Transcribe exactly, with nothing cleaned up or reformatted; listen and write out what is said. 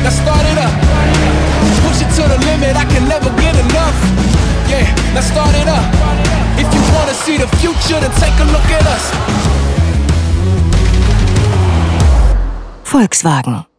now start it up. Push it to the limit, I can never get enough. Yeah, now start it up. If you wanna see the future, then take a look at us. Volkswagen.